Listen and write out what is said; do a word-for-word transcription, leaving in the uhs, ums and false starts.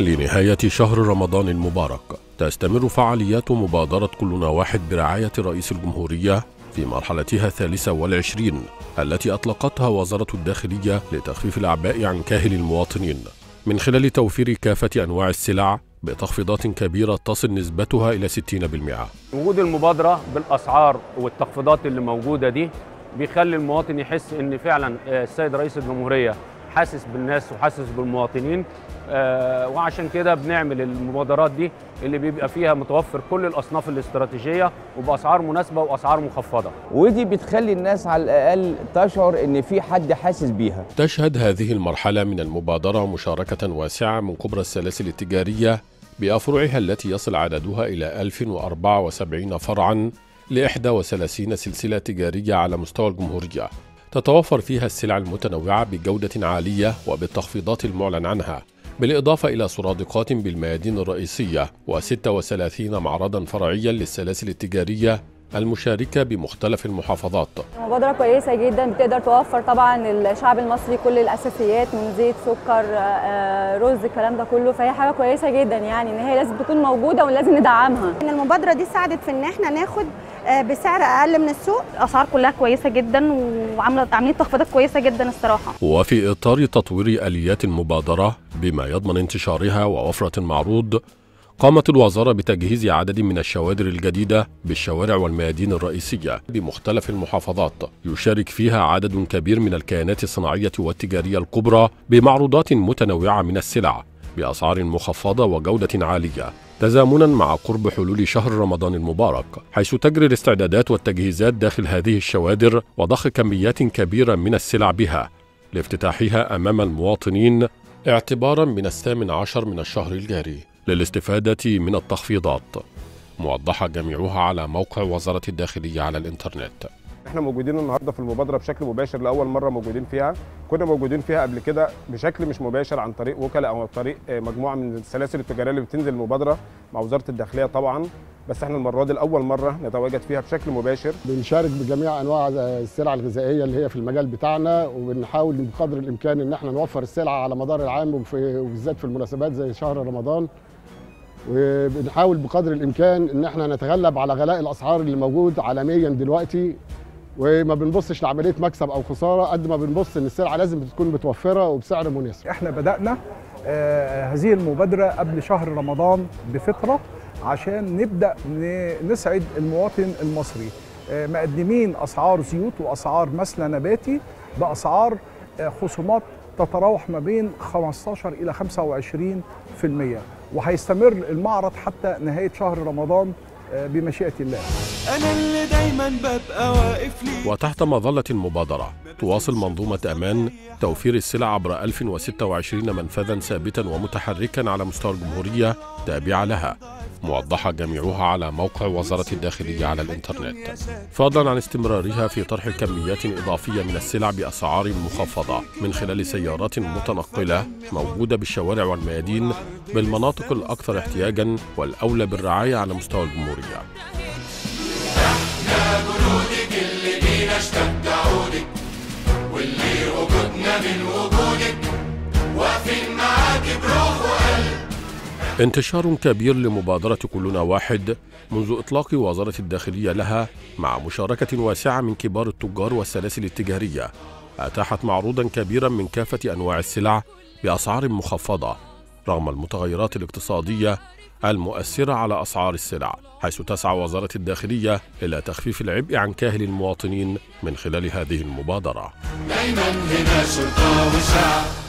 لنهاية شهر رمضان المبارك تستمر فعاليات مبادرة كلنا واحد برعاية رئيس الجمهورية في مرحلتها الثالثة والعشرين التي أطلقتها وزارة الداخلية لتخفيف الأعباء عن كاهل المواطنين من خلال توفير كافة أنواع السلع بتخفيضات كبيرة تصل نسبتها إلى ستين بالمئة. وجود المبادرة بالأسعار والتخفيضات اللي موجودة دي بيخلي المواطن يحس إن فعلا السيد رئيس الجمهورية حاسس بالناس وحاسس بالمواطنين، آه وعشان كده بنعمل المبادرات دي اللي بيبقى فيها متوفر كل الأصناف الاستراتيجية وبأسعار مناسبة وأسعار مخفضة، ودي بتخلي الناس على الأقل تشعر إن في حد حاسس بيها. تشهد هذه المرحلة من المبادرة مشاركة واسعة من كبرى السلاسل التجارية بأفرعها التي يصل عددها إلى ألف وأربعة وسبعين فرعاً لإحدى وثلاثين سلسلة تجارية على مستوى الجمهورية، تتوفر فيها السلع المتنوعة بجودة عالية وبالتخفيضات المعلن عنها، بالإضافة إلى سرادقات بالميادين الرئيسية وستة وثلاثين معرضاً فرعياً للسلاسل التجارية المشاركة بمختلف المحافظات. مبادرة كويسة جدا بتقدر توفر طبعا للشعب المصري كل الأساسيات من زيت، سكر، رز، الكلام ده كله، فهي حاجة كويسة جدا يعني ان هي لازم تكون موجودة ولازم ندعمها. المبادرة دي ساعدت في ان احنا ناخد بسعر اقل من السوق، الاسعار كلها كويسة جدا وعاملة عاملين تخفيضات كويسة جدا الصراحة. وفي إطار تطوير آليات المبادرة بما يضمن انتشارها ووفرة المعروض، قامت الوزارة بتجهيز عدد من الشوادر الجديدة بالشوارع والميادين الرئيسية بمختلف المحافظات يشارك فيها عدد كبير من الكيانات الصناعية والتجارية الكبرى بمعروضات متنوعة من السلع بأسعار مخفضة وجودة عالية، تزامنا مع قرب حلول شهر رمضان المبارك، حيث تجري الاستعدادات والتجهيزات داخل هذه الشوادر وضخ كميات كبيرة من السلع بها لافتتاحها أمام المواطنين اعتبارا من الثامن عشر من الشهر الجاري للاستفادة من التخفيضات، موضحة جميعها على موقع وزارة الداخلية على الإنترنت. احنا موجودين النهارده في المبادرة بشكل مباشر لأول مرة موجودين فيها، كنا موجودين فيها قبل كده بشكل مش مباشر عن طريق وكلاء أو عن طريق مجموعة من السلاسل التجارية اللي بتنزل المبادرة مع وزارة الداخلية طبعا، بس احنا المرة دي لأول مرة نتواجد فيها بشكل مباشر. بنشارك بجميع أنواع السلع الغذائية اللي هي في المجال بتاعنا، وبنحاول بقدر الإمكان إن احنا نوفر السلع على مدار العام وبالذات في المناسبات زي شهر رمضان، وبنحاول بقدر الامكان ان احنا نتغلب على غلاء الاسعار اللي موجود عالميا دلوقتي، وما بنبصش لعمليه مكسب او خساره قد ما بنبص ان السلعه لازم تكون متوفره وبسعر مناسب. احنا بدانا آه هذه المبادره قبل شهر رمضان بفتره عشان نبدا نسعد المواطن المصري، آه مقدمين اسعار زيوت واسعار مسلى نباتي باسعار آه خصومات تتراوح ما بين خمستاشر إلى خمسة وعشرين بالمئة، وهيستمر المعرض حتى نهاية شهر رمضان بمشيئة الله. أنا اللي دايما ببقى واقف لي. وتحت مظلة المبادرة تواصل منظومة أمان توفير السلع عبر ألف وستة وعشرين منفذا ثابتا ومتحركا على مستوى الجمهورية تابعة لها، موضحة جميعها على موقع وزارة الداخلية على الإنترنت، فضلا عن استمرارها في طرح كميات إضافية من السلع بأسعار مخفضة من خلال سيارات متنقلة موجودة بالشوارع والميادين بالمناطق الأكثر احتياجا والأولى بالرعاية على مستوى الجمهورية. احنا جنودك اللي بينا اشتد عودك، واللي وجودنا من وجودك، واقفين معاك بروح وقلب. انتشار كبير لمبادرة كلنا واحد منذ إطلاق وزارة الداخلية لها مع مشاركة واسعة من كبار التجار والسلاسل التجارية، أتاحت معروضا كبيرا من كافة أنواع السلع بأسعار مخفضة رغم المتغيرات الاقتصادية المؤثرة على أسعار السلع، حيث تسعى وزارة الداخلية إلى تخفيف العبء عن كاهل المواطنين من خلال هذه المبادرة. دايما هنا شرطة وشعب.